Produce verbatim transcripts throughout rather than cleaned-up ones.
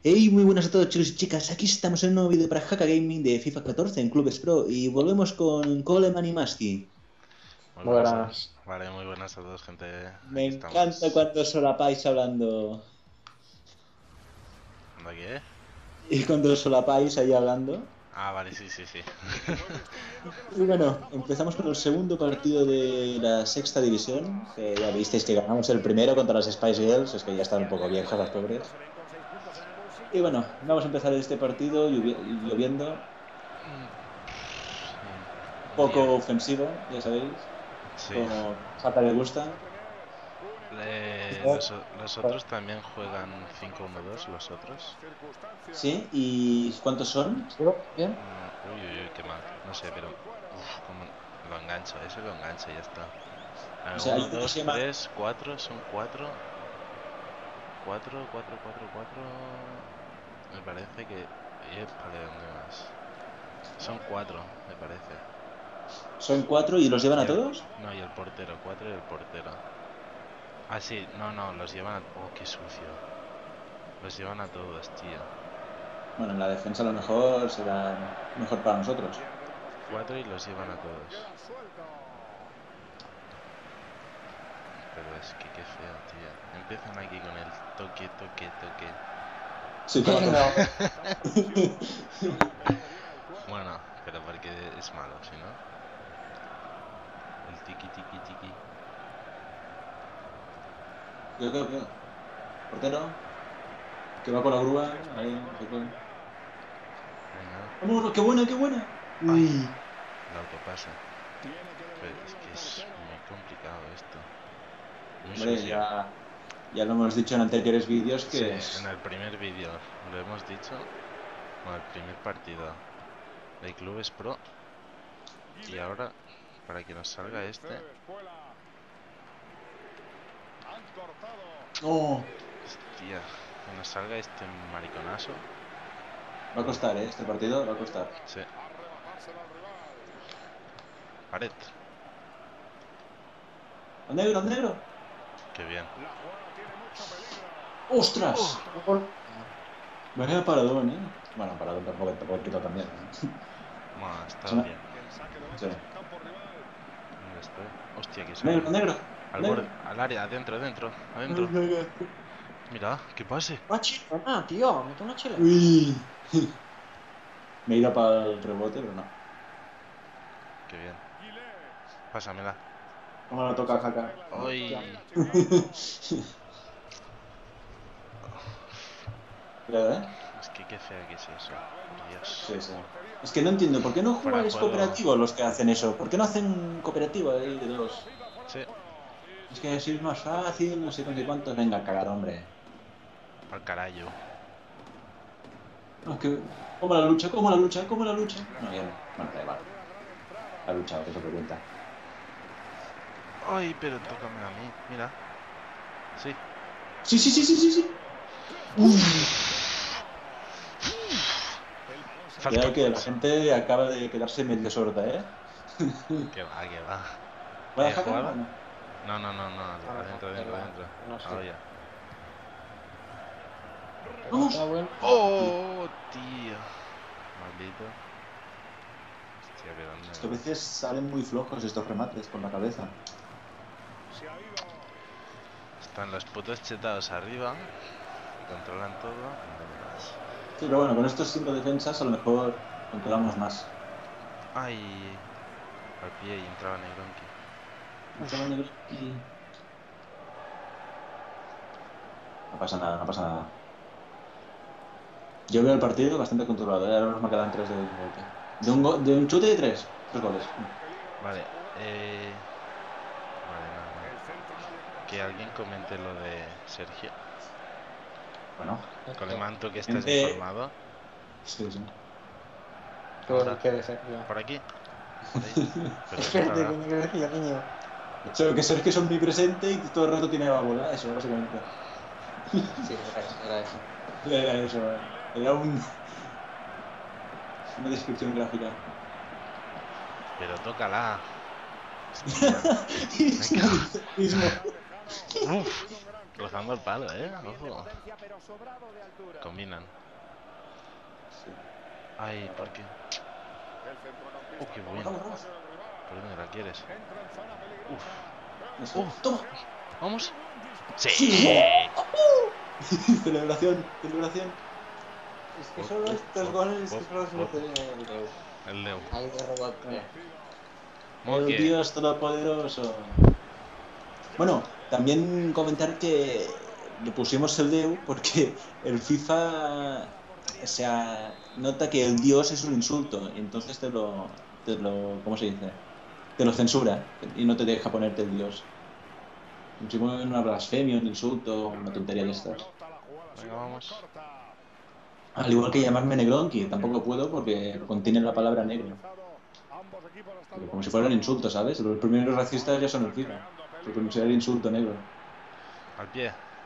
Hey, muy buenas a todos chicos y chicas, aquí estamos en un nuevo vídeo para Haka Gaming de FIFA catorce en Clubes Pro y volvemos con Coleman y Maski. Muy Muy buenas a... buenas. Vale, muy buenas a todos, gente. Me Aquí encanta estamos. cuando solapáis hablando. ¿Anda qué? Y cuando solapáis ahí hablando. Ah, vale, sí, sí, sí. Y bueno, empezamos con el segundo partido de la sexta división, que ya visteis que ganamos el primero contra las Spice Girls, es que ya están un poco viejas las pobres. Y bueno, vamos a empezar este partido lluvi- lloviendo, Un día. poco ofensivo, ya sabéis, Sí. como Haka le gusta. Le- Los, o- los otros también juegan cinco uno dos, los otros. ¿Sí? ¿Y cuántos son? ¿Bien? Mm, Uy, uy, uy, qué mal. No sé, pero... Uf, cómo... Lo engancho, eso lo engancho y ya está. A O ver, sea, hay uno, uno que dos, se llama... tres, cuatro, son cuatro. Cuatro, cuatro, cuatro, cuatro... Me parece que... Eh, vale, ¿dónde más? Son cuatro, me parece. Son cuatro y los llevan Y a el, todos. no, y el portero, cuatro y el portero. Ah, sí, no, no, los llevan a... Oh, qué sucio. Los llevan a todos, tío. Bueno, en la defensa a lo mejor será mejor para nosotros. Cuatro y los llevan a todos. Pero es que qué feo, tío. Empiezan aquí con el toque, toque, toque. Sí, toma, toma. No. Bueno, pero porque es malo, si no. El tiki, tiki, tiki. Yo creo que... Portero, que va con la grúa. Ahí, no sé qué. Venga. ¡Vamos! ¡Qué buena, qué buena! Ay, Uy. el autopase. Pero es que es muy complicado esto. Muy Hombre, sucio. ya, ya lo hemos dicho en anteriores vídeos Sí, que en es... el primer vídeo lo hemos dicho. Bueno, el primer partido de Clubes Pro. Y ahora, para que nos salga este... ¡Oh! Hostia, que nos salga este mariconazo. Va a costar, ¿eh? Este partido va a costar. Sí. Pared. ¡Al negro, al negro! Qué bien. ¡Ostras! Gol. Vaya paradón, ¿eh? Bueno, paradón tampoco, tampoco he quitado también. Bueno, está Se me- bien. Sí. ¿Dónde estoy? Hostia, que ¡Negro, sale. negro! Al ¡Negro! borde, al área, adentro, adentro, adentro. Mira, que pase. Una chilena, tío. Mete una chilena. Uy. Me he ido para el rebote, pero no. Qué bien. Pásamela. ¿Cómo la toca Haka? Ay. Cuidado, ¿eh? Es que qué fea que es eso. Por Dios. Sí, sí. Es que no entiendo, ¿por qué no Para jugáis juego. cooperativo los que hacen eso? ¿Por qué no hacen cooperativo ahí de dos? Sí. Es que así es más fácil, no sé con qué cuántos. Venga, a cagar, hombre. Al carajo. No, es que... ¿Cómo la lucha? ¿Cómo la lucha? ¿Cómo la lucha? No, ya no. Bueno, da igual. La lucha, que es lo que cuenta. Ay, pero tócame a mí. Mira. Sí. Sí, sí, sí, sí, sí, sí. Falta. Cuidado que la gente acaba de quedarse medio sorda, ¿eh? Que va, que va. ¿Va a Eh, Haka ¿jugada? o no? No, no, no, no. no, Adentro, adentro, no, adentro. no sé. Ahora ya. ¡Vamos! Está bueno. Oh, tío. Maldito. Hostia, pero dónde Es que a va? veces salen muy flojos estos remates con la cabeza. Están los putos chetados arriba. Controlan todo. ¿Dónde vas? Sí, pero bueno, con estos cinco defensas a lo mejor controlamos más. Ay. Al pie y entraba Negronki. Entraba negro y- No pasa nada, no pasa nada. Yo veo el partido bastante controlado, ¿eh? Ahora nos quedan tres de golpe. De un, go- de un chute de tres. Tres goles. Vale, eh... Vale, nada. Que alguien comente lo de Sergio. Bueno, Colemanto, que estás Gente- informado. sí, sí. Ahora. ¿Qué decir, tío? Por aquí. Por ahí. Pero Espérate, ahora. coño, ¿qué decía, niño? Solo que Sergio es omnipresente y todo el rato tiene la bola, eso, básicamente. Sí, era eso, era eso. Era eso, eh. Era un... una descripción gráfica. Pero tócala. Hostia. Y se lo dice mismo. Uf. Rozando el palo, eh. Ojo. Combinan. Sí. Ay, ¿por qué? Oh, qué bueno. Vamos, vamos. ¿Por dónde la quieres? Eso. Uh. ¡Toma! ¿Vamos? ¡Sí! ¡Sí! Celebración, celebración. Es que Pop, solo pop, estos pop, goles pop, que solo se pop. meten en el Deu. El Leo. Ahí de rebote. Mo El que- Dios Todopoderoso. Bueno, también comentar que le pusimos el Deu porque el FIFA, o sea, nota que el Dios es un insulto y entonces te lo, te lo, ¿cómo se dice? Te lo censura y no te deja ponerte el Dios. Como si fuera una blasfemia, un insulto, una tontería de estas. Venga, vamos. Al igual que llamarme Negronki, tampoco puedo porque contiene la palabra negro. Pero como si fuera un insulto, ¿sabes? Los primeros racistas ya son el FIFA. Por pronunciar el insulto negro. Al pie.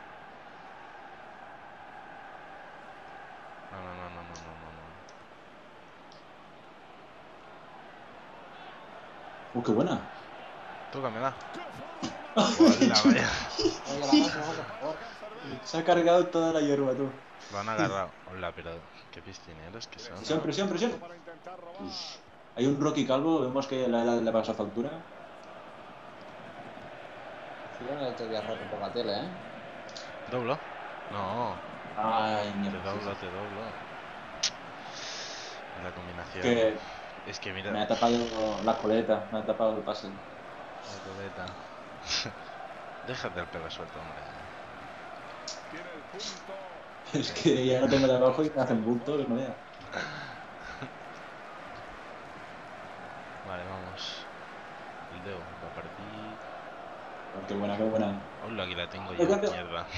No, no, no, no, no, no, no. ¡Uh, qué buena! Tócamela. Hola, vaya. Oye, la más, no, por favor. Se ha cargado toda la hierba, tú. Lo han agarrado. Hola, pero qué piscineros que son. Presión, presión, presión. Ush. Hay un Rocky Calvo, vemos que le, le, le pasa factura. Yo no le tenía roto por la tele, ¿eh? ¿Doblo? No. Ay, Te mierda. doblo, te doblo. La combinación. Que Es que mira. me ha tapado la coleta, me ha tapado el pase. La coleta. Déjate el pelo suelto, hombre. Es que ya no tengo de abajo y me hacen bulto, que no vea. Vale, vamos. El dedo va a partir. Oh, qué buena, qué buena. Hola, aquí la tengo Eh, yo. cambio. Mierda.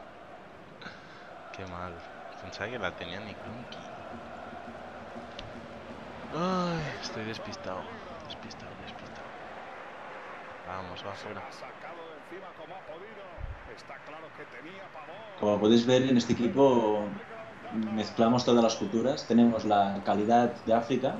Qué mal. Pensaba que la tenía ni Clunky. Ay, estoy despistado. Despistado, despistado. Vamos, va afuera. Como podéis ver en este equipo mezclamos todas las culturas. Tenemos la calidad de África,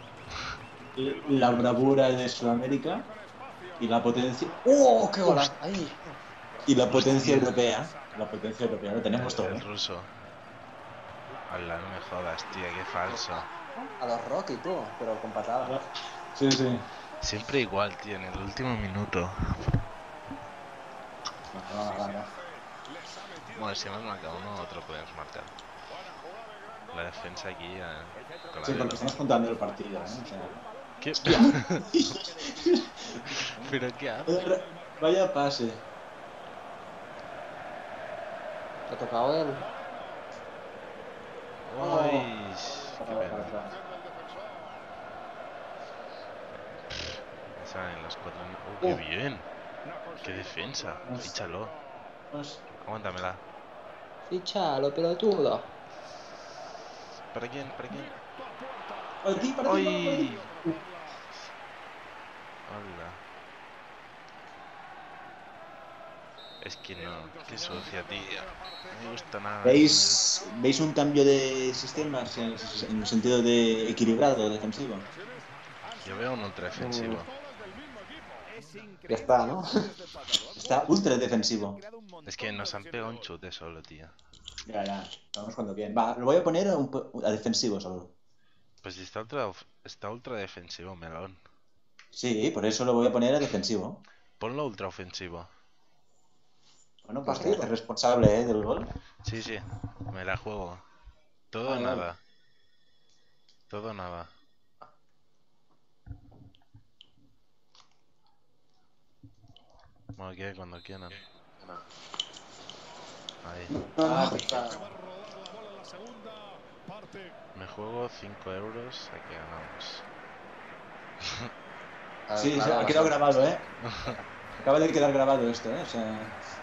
la bravura de Sudamérica y la potencia. ¡Oh, qué golazo! ¡Ahí! Y la potencia europea. La potencia europea, lo tenemos todo. El ruso. Hola, no me jodas, tío, qué falso. A los Rocky, tú, pero con patadas. Sí, sí. Siempre igual, tío, en el último minuto. No, no, no, no. Bueno, si hemos marcado uno, otro podemos marcar. La defensa aquí eh, con la Sí, de- porque estamos contando el partido, ¿eh? O sea, ¿Qué? ¿Pero qué hace? vaya- Vaya pase. Te ha tocado él. Uy, qué pena. Me salen los cuatro. ¡Oh, qué Oh. bien! ¡Qué defensa! Fíchalo. Pues, Aguántamela. Ficha, lo pelotudo. ¿Para quién? ¿Para quién? para ti, para ti, para ti. ¡Ay! Hola. Es que no, qué sucia, tío. No me gusta nada. ¿Veis, ¿Veis un cambio de sistemas en, en el sentido de equilibrado defensivo? Yo veo un ultra defensivo. Ya está, ¿no? Está ultra defensivo. Es que nos han pegado un chute solo, tío. Ya, ya, vamos cuando bien. Va, lo voy a poner a, un, po- a defensivo solo. Pues si está ultra, está ultra defensivo, melón. Sí, por eso lo voy a poner a defensivo. Ponlo ultra ofensivo. Bueno, pues te Arriba. haces responsable, ¿eh? Del gol. Sí, sí, me la juego. Todo o Vale, vale. nada. Todo o nada. Bueno, que cuando quieran. Ahí. Ah, está. Me juego cinco euros a que ganamos. A ver, Sí, sí, claro, ha quedado sí. grabado, ¿eh? Acaba de quedar grabado esto, ¿eh? O sea,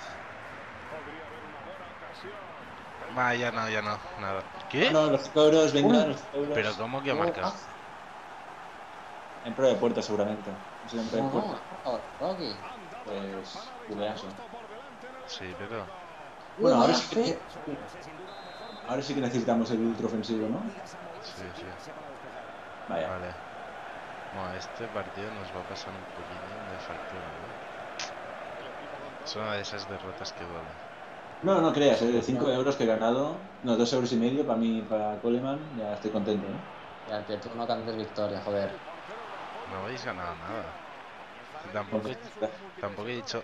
Va, ya no, ya no, nada. ¿Qué? no, no, los cinco euros, venga, Uy. los cinco euros. ¿Pero cómo que ha Oh, marcado? ah, En prueba de puerta, seguramente. No sé, en prueba No, de no, puerta. no, Rocky. Pues, jugazo. Sí, pero... Bueno, Uy, ahora vaya sí, que, fe. ahora sí que necesitamos el ultra ofensivo, ¿no? Sí, sí. Vaya. Vale. Bueno, este partido nos va a pasar un poquito de factura, ¿no? Es una de esas derrotas que duele. No, no creas, ¿eh? De cinco euros que he ganado, no, dos euros y medio para mí, para Coleman, ya estoy contento, ¿eh? Ya, que tú no cantes victoria, joder. No habéis ganado nada. Tampoco, he- tampoco he dicho.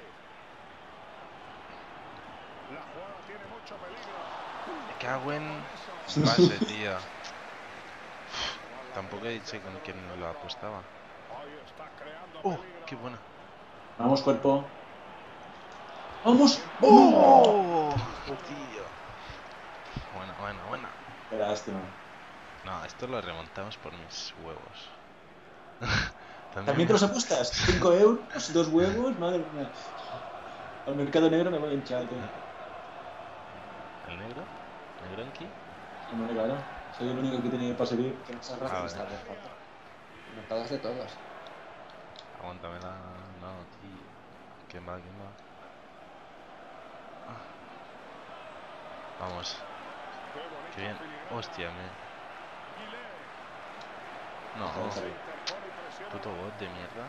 Me cago en pase, tío. Tampoco he dicho con quién lo apostaba. ¡Oh! ¡Qué buena! Vamos, cuerpo. ¡Vamos! ¡Oh! Tío. Buena, buena, buena. Qué lástima. No, esto lo remontamos por mis huevos. ¿También te los apuestas? ¿cinco euros? ¿Dos huevos? Madre mía. Al mercado negro me voy a hinchar, tío. ¿El negro? ¿Negronki? Hombre, claro. Soy el único que tiene pase V I P. Que no seas Ah, racista, vale. por favor. Me pagas de todos. Aguántamela. No, tío. ¿Quién va? ¿Quién va? Ah. Vamos. Qué bien. Hostia, me. No. Puto bot de mierda.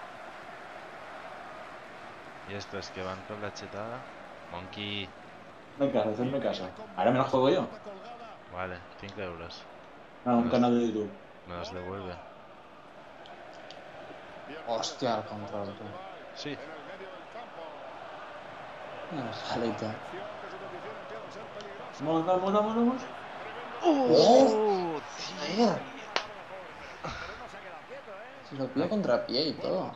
Y estos que van con la chetada. Monkey. Me caso, hacerme caso. Ahora me la juego yo. Vale, cinco euros. Ah, un Los- canal de YouTube. Me los devuelve. Hostia, el control, tú. Sí. Mira, jalito. Vamos, vamos, vamos, vamos. ¡Oh! Tío. Si lo pillo contra pie y todo.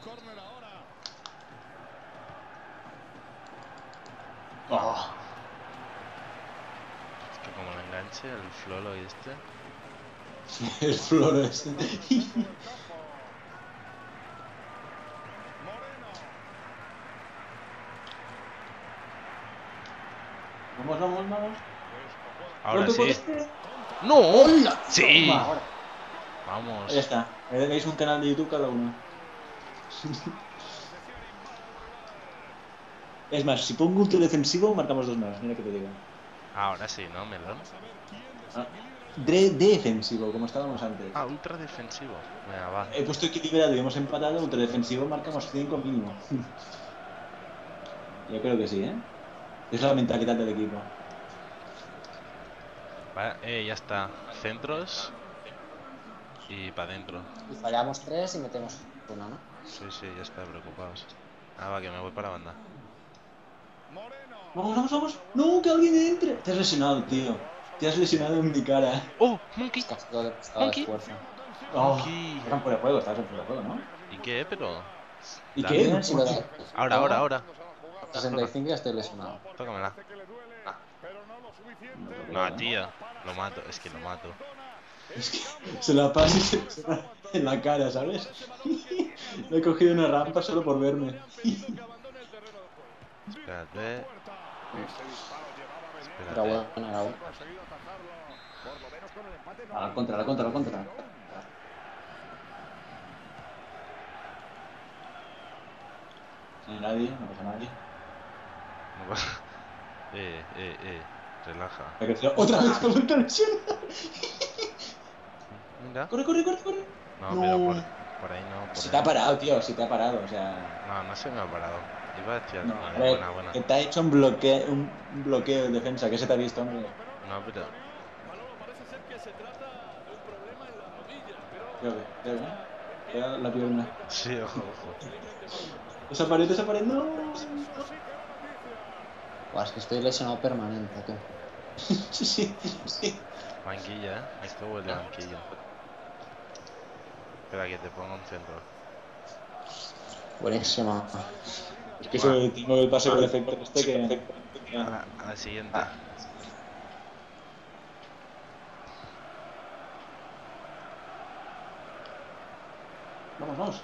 Oh. Es que como lo enganche el flolo y este. El floro ese. Vamos, vamos, vamos. Ahora ¿Cuánto sí. cuesta? ¡No! ¡Hola! ¡Sí! Toma, ahora. Vamos. Ya está. Me veis un canal de YouTube cada uno. Es más, si pongo un defensivo, marcamos dos más. Mira que te digo. Ahora sí, ¿no, Melón? Ah, de defensivo, como estábamos antes. Ah, ultra defensivo. Venga, va. He puesto equilibrado y hemos empatado. Ultra defensivo, marcamos cinco mínimo. Yo creo que sí, ¿eh? Es la mentalidad del equipo. Vale, eh, ya está. Centros. Y para adentro. Y fallamos tres y metemos una, ¿no? Sí, sí, ya está, preocupados. Ah, va, que me voy para la banda. Vamos, vamos, vamos. No, que alguien entre. Te has lesionado, tío. Te has lesionado en mi cara. ¡Oh! ¡Monkey! Es castigo de estado de Monkey. esfuerzo. Oh, Monkey. estás en fuera de juego, estás en fuera de juego, ¿no? ¿Y qué? Pero. ¿Y Dale. qué? Mira si lo da. Ahora, ahora, ahora. sesenta y cinco y ya estoy lesionado. Tócamela. No, tío. Lo mato, es que lo mato. Es que se la pasa y se se la en la cara, ¿sabes? Le he cogido una rampa solo por verme. Espérate. Era Espérate. bueno, era bueno. A la contra, a la contra, a la contra. No hay nadie, no pasa nadie. No pasa. Eh, eh, eh. Relaja. Me he crecido otra vez con la lesión. Mira. Corre, corre, corre, corre. No, No. pero por, por ahí no. Por Si ahí. te ha parado, tío, si te ha parado, o sea. No, no se me ha parado. Iba hacia el No, final. a ver, Buena, buena. que te ha hecho un bloqueo, un bloqueo de defensa, que se te ha visto, hombre. No, pero. Creo que, creo que. Era la pierna. Sí, ojo, ojo. Esa pared, esa pared, no. Buah, es que estoy lesionado permanente, tú. Sí, sí, sí. Banquilla, ¿eh? Esto huele a banquilla. Espera que te ponga un centro. Buenísimo. Es que eso tengo el pase con el efecto este que. A la, a la siguiente. Vamos, vamos.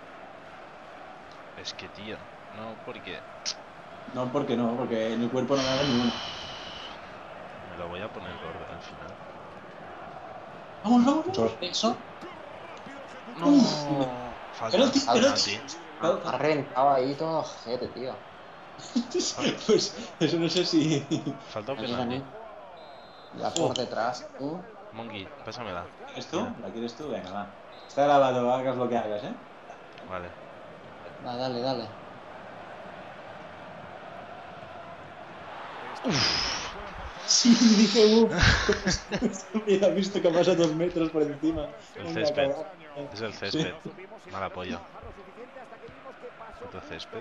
Es que, tío. No, porque. No, porque no, porque en el cuerpo no me haga ninguno. Me lo voy a poner gordo al final. Vamos, vamos, vamos. ¿Sobre eso? No. Falta. Penalti, Falta, penalti. tío. Ha reventado ahí todo ojete, tío. Pues eso no sé si. Falta un Aquí penalti. también. Ya por detrás, tú. Monkey, pásamela. ¿Quieres tú? ¿La quieres tú? Venga, va. Está grabado, hagas lo que hagas, ¿eh? Vale. Va, dale, dale. Sí, dije, uff. Hubiera visto que pasa dos metros por encima. El Venga, césped. cabrón. Es el césped. Mal apoyo. Puto césped.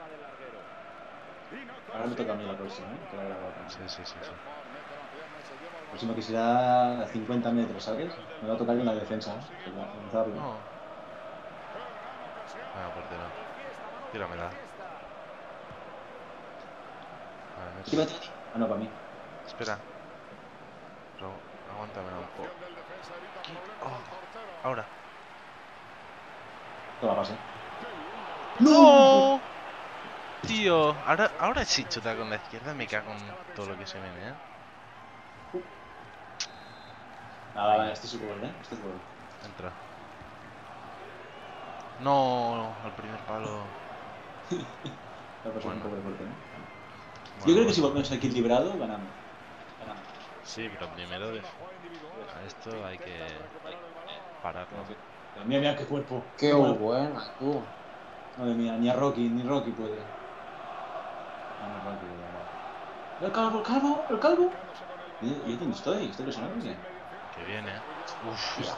Ahora me toca a mí la próxima, ¿eh? Que ahora la otra. Sí, sí, sí, sí. La próxima que será a cincuenta metros, ¿sabes? Me va a tocar en la defensa, ¿eh? Para lanzarlo. No. Venga, portero. Tíramela. A ver. Tírate. Ah, no, para mí. Espera. Pero aguántamela un poco. Aquí. Oh. Ahora. Toma pase. ¡No! Tío, ahora, ahora sí chuta con la izquierda, me cago en todo lo que se viene, ¿eh? Nada, vale, este es su gol, ¿eh? Este es gol. Entra. No, al primer palo. La persona un Bueno. poco de fuerte, ¿no? Bueno, Yo creo que si volvemos equilibrado, ganamos. Ganamos. Sí, pero primero de... a esto hay que pararlo. Pero mira, mira qué cuerpo. Qué Bueno, buena, tú. madre mía, ni a Rocky, ni Rocky puede. Ah, no, Rocky, no. El calvo, el calvo, el calvo. ¿Y y yo dónde estoy? ¿Estoy lesionado o qué? Que viene. Uf.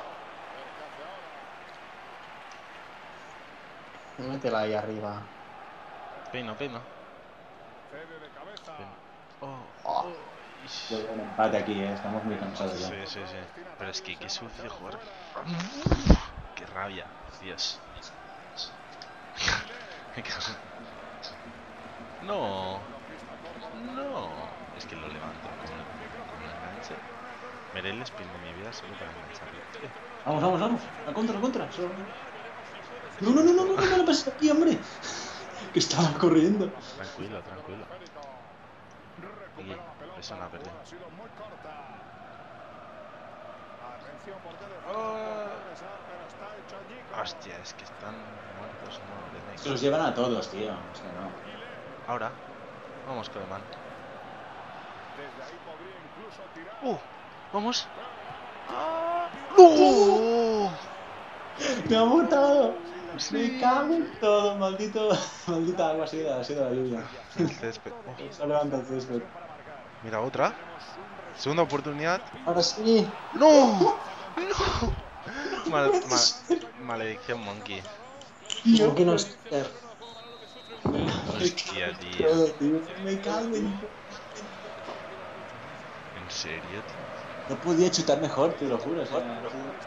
Métela ahí arriba. Peino, peino. Peino. Oh. Oh. Yo veo un empate aquí, ¿eh? Estamos muy cansados ya. Sí, sí, sí. Pero es que qué sucio jugar. Qué rabia, Dios. Me cago. No. No. Es que lo levanto con un enganche. Veré el spin de mi vida solo para engancharlo. Vamos, vamos, vamos. La contra, la contra. Solo- No, no, no, no, no, no me lo pases aquí, hombre. Que estaba corriendo. Tranquilo, tranquilo. Aquí, presiona, perdón. Oh. Hostia, es que están muertos, no. Se los llevan a todos, tío. O sea, no. Ahora, vamos, Koeman. ¡Uh! ¡Vamos! ¡Ah! ¡No! ¡Me ha botado! Sí. Me cago en todo, maldito. Maldita agua, ha sido, ha sido la lluvia. El césped. Oh, Se levanta el césped. mira, otra. Segunda oportunidad. Ahora sí. ¡No! ¡No! Mal, mal, maledicción monkey. ¿Por qué no es ser? Hostia, tío. Todo, tío. Me cago en. ¿En serio, tío? No podía chutar mejor, te lo juro. O sea,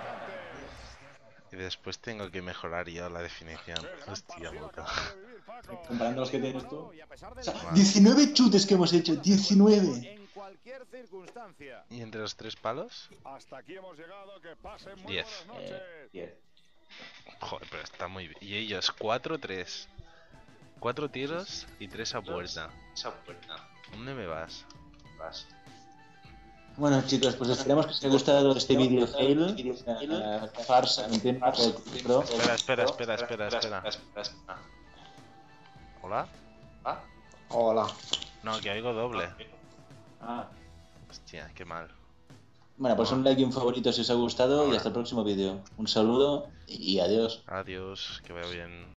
Y después tengo que mejorar yo la definición. Hostia puta. comparando los que tienes tú. O sea, Vale. diecinueve chutes que hemos hecho, diecinueve. En cualquier circunstancia. ¿Y entre los tres palos? Hasta aquí hemos llegado. Que pasen muy Diez. buenas noches. Eh, diez. Joder, pero está muy bien. Y ellos, cuatro tres. Cuatro tiros y tres a puerta. ¿Dónde me vas? Vas. Bueno, chicos, pues esperemos que os haya gustado este vídeo fail. Eh, farsa, entiendo. Pro. Espera, espera, espera, espera, espera. ¿Hola? Hola. No, que oigo doble. Ah. Hostia, qué mal. Bueno, pues un like y un favorito si os ha gustado y hasta el próximo vídeo. Un saludo y adiós. Adiós, que vaya bien.